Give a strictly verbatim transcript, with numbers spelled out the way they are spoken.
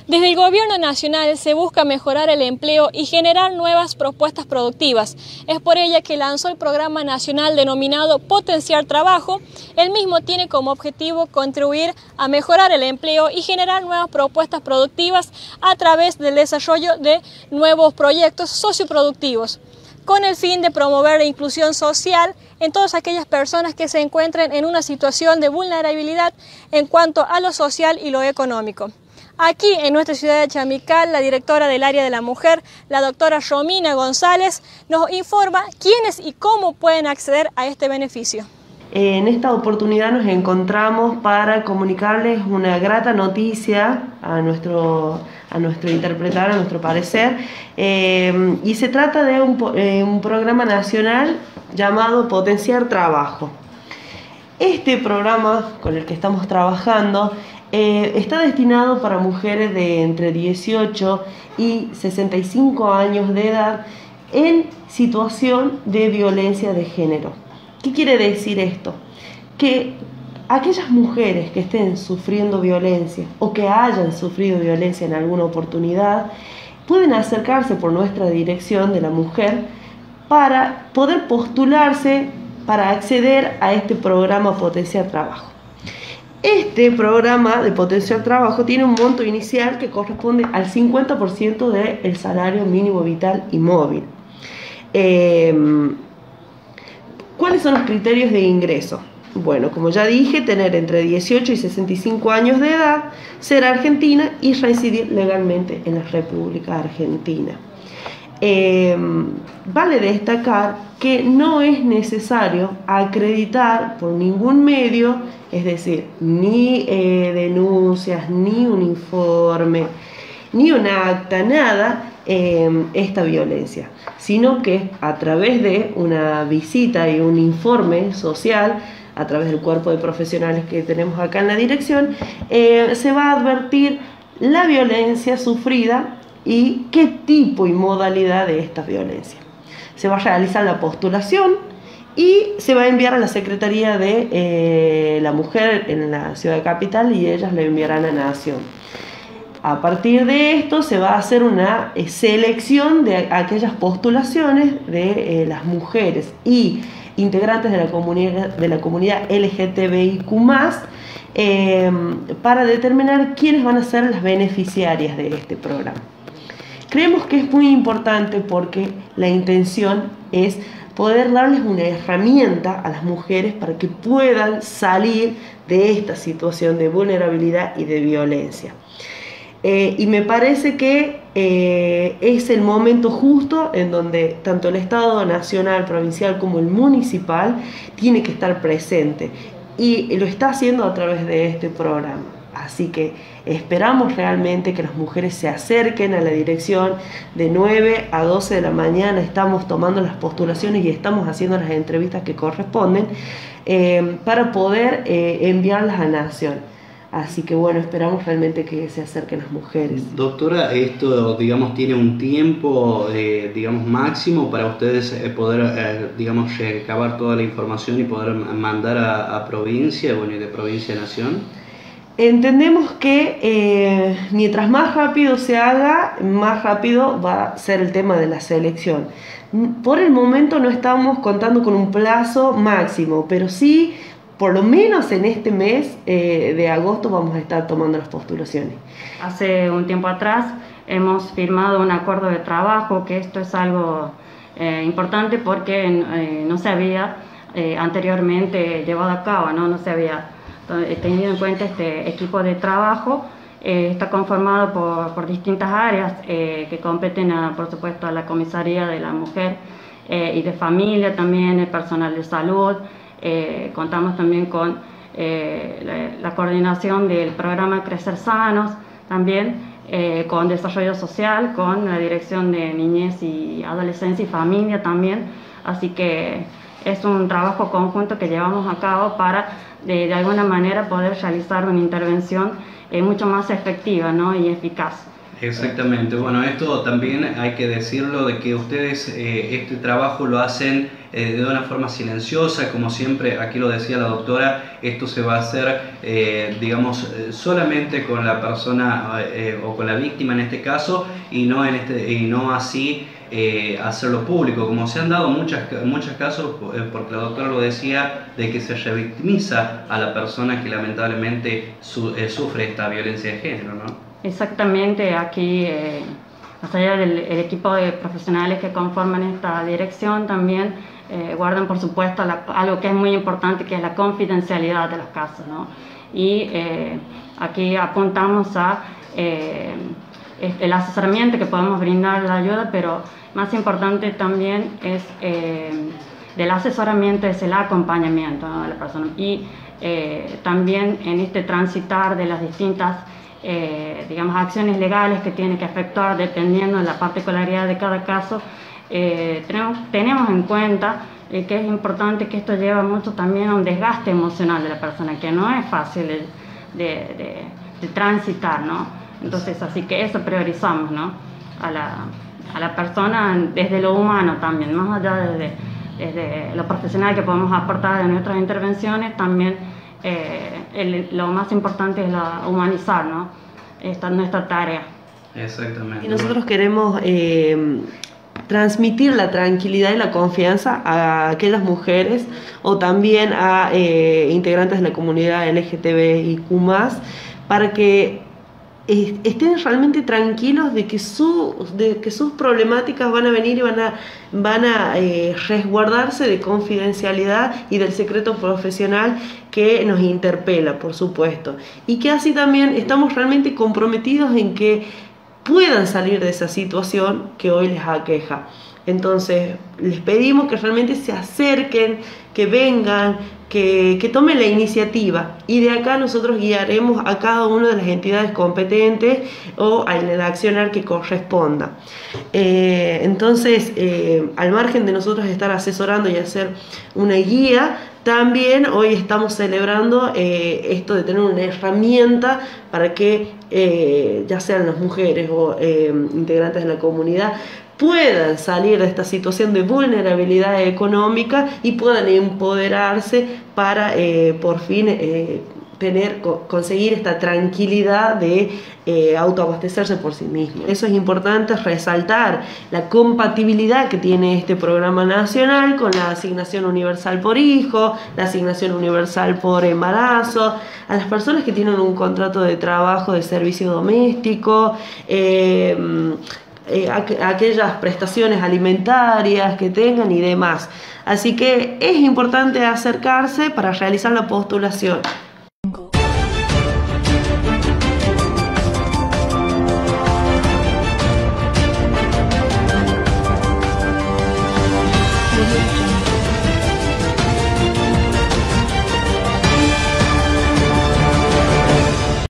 Desde el Gobierno Nacional se busca mejorar el empleo y generar nuevas propuestas productivas. Es por ello que lanzó el programa nacional denominado Potenciar Trabajo. El mismo tiene como objetivo contribuir a mejorar el empleo y generar nuevas propuestas productivas a través del desarrollo de nuevos proyectos socioproductivos, con el fin de promover la inclusión social en todas aquellas personas que se encuentren en una situación de vulnerabilidad en cuanto a lo social y lo económico. Aquí en nuestra ciudad de Chamical, la directora del área de la mujer, la doctora Romina González, nos informa quiénes y cómo pueden acceder a este beneficio. En esta oportunidad nos encontramos para comunicarles una grata noticia a nuestro, a nuestro interpretar, a nuestro parecer, eh, y se trata de un, eh, un programa nacional llamado Potenciar Trabajo. Este programa con el que estamos trabajando eh, está destinado para mujeres de entre dieciocho y sesenta y cinco años de edad en situación de violencia de género. ¿Qué quiere decir esto? Que aquellas mujeres que estén sufriendo violencia o que hayan sufrido violencia en alguna oportunidad pueden acercarse por nuestra dirección de la mujer para poder postularse para acceder a este programa Potenciar Trabajo. Este programa de Potenciar Trabajo tiene un monto inicial que corresponde al cincuenta por ciento del salario mínimo vital y móvil. Eh, ¿Cuáles son los criterios de ingreso? Bueno, como ya dije, tener entre dieciocho y sesenta y cinco años de edad, ser argentina y residir legalmente en la República Argentina. Eh, vale destacar que no es necesario acreditar por ningún medio, es decir, ni eh, denuncias, ni un informe, ni un acta, nada, eh, esta violencia, sino que a través de una visita y un informe social, a través del cuerpo de profesionales que tenemos acá en la dirección, eh, se va a advertir la violencia sufrida y qué tipo y modalidad de esta violencia. Se va a realizar la postulación y se va a enviar a la Secretaría de eh, la Mujer en la ciudad capital y ellas le enviarán a Nación. A partir de esto se va a hacer una eh, selección de aquellas postulaciones de eh, las mujeres y integrantes de la comunidad, de la comunidad L G T B I Q más, eh, para determinar quiénes van a ser las beneficiarias de este programa. Creemos que es muy importante porque la intención es poder darles una herramienta a las mujeres para que puedan salir de esta situación de vulnerabilidad y de violencia. Eh, y me parece que eh, es el momento justo en donde tanto el Estado nacional, provincial como el municipal tiene que estar presente y lo está haciendo a través de este programa. Así que esperamos realmente que las mujeres se acerquen a la dirección de nueve a doce de la mañana. Estamos tomando las postulaciones y estamos haciendo las entrevistas que corresponden eh, para poder eh, enviarlas a Nación. Así que bueno, esperamos realmente que se acerquen las mujeres. Doctora, esto digamos tiene un tiempo eh, digamos máximo para ustedes eh, poder eh, digamos recabar toda la información y poder mandar a, a provincia, bueno, y de provincia a Nación. Entendemos que eh, mientras más rápido se haga, más rápido va a ser el tema de la selección. Por el momento no estamos contando con un plazo máximo, pero sí, por lo menos en este mes eh, de agosto vamos a estar tomando las postulaciones. Hace un tiempo atrás hemos firmado un acuerdo de trabajo, que esto es algo eh, importante porque eh, no se había eh, anteriormente llevado a cabo, ¿no? No se había tenido en cuenta este equipo de trabajo. Eh, está conformado por, por distintas áreas eh, que competen, a, por supuesto, a la Comisaría de la Mujer eh, y de Familia, también el personal de salud. Eh, contamos también con eh, la, la coordinación del programa Crecer Sanos, también eh, con Desarrollo Social, con la Dirección de Niñez y Adolescencia y Familia también. Así que es un trabajo conjunto que llevamos a cabo para de, de alguna manera poder realizar una intervención eh, mucho más efectiva, ¿no? Y eficaz. Exactamente, bueno, esto también hay que decirlo de que ustedes eh, este trabajo lo hacen eh, de una forma silenciosa, como siempre, aquí lo decía la doctora, esto se va a hacer, eh, digamos, solamente con la persona eh, o con la víctima en este caso, y no, en este, y no así eh, hacerlo público, como se han dado muchas, muchos casos, eh, porque la doctora lo decía, de que se revictimiza a la persona que lamentablemente su, eh, sufre esta violencia de género, ¿no? Exactamente, aquí, eh, más allá del el equipo de profesionales que conforman esta dirección, también eh, guardan, por supuesto, la, algo que es muy importante, que es la confidencialidad de los casos, ¿no? Y eh, aquí apuntamos a eh, el asesoramiento que podemos brindar, la ayuda, pero más importante también es eh, del asesoramiento es el acompañamiento, ¿no?, de la persona, y eh, también en este transitar de las distintas eh, digamos, acciones legales que tiene que efectuar dependiendo de la particularidad de cada caso. eh, tenemos, tenemos en cuenta eh, que es importante, que esto lleva mucho también a un desgaste emocional de la persona, que no es fácil de, de, de, de transitar, ¿no? Entonces, así que eso priorizamos, ¿no?, a la, a la persona desde lo humano también, más allá desde, desde lo profesional que podemos aportar en nuestras intervenciones, también eh, el, lo más importante es la, humanizar, ¿no?, esta nuestra tarea. Exactamente. Y nosotros queremos eh, transmitir la tranquilidad y la confianza a aquellas mujeres o también a eh, integrantes de la comunidad L G T B I Q más, para que estén realmente tranquilos de que, su, de que sus problemáticas van a venir y van a, van a eh, resguardarse de confidencialidad y del secreto profesional que nos interpela, por supuesto. Y que así también estamos realmente comprometidos en que puedan salir de esa situación que hoy les aqueja. Entonces, les pedimos que realmente se acerquen, que vengan, que, que tomen la iniciativa, y de acá nosotros guiaremos a cada una de las entidades competentes o en el accionar que corresponda. Eh, entonces, eh, al margen de nosotros estar asesorando y hacer una guía, también hoy estamos celebrando eh, esto de tener una herramienta para que eh, ya sean las mujeres o eh, integrantes de la comunidad puedan salir de esta situación de vulnerabilidad económica y puedan empoderarse para eh, por fin eh, tener, conseguir esta tranquilidad de eh, autoabastecerse por sí mismo. Eso es importante resaltar, la compatibilidad que tiene este programa nacional con la asignación universal por hijo, la asignación universal por embarazo, a las personas que tienen un contrato de trabajo de servicio doméstico, eh, Eh, aqu aquellas prestaciones alimentarias que tengan y demás. Así que es importante acercarse para realizar la postulación.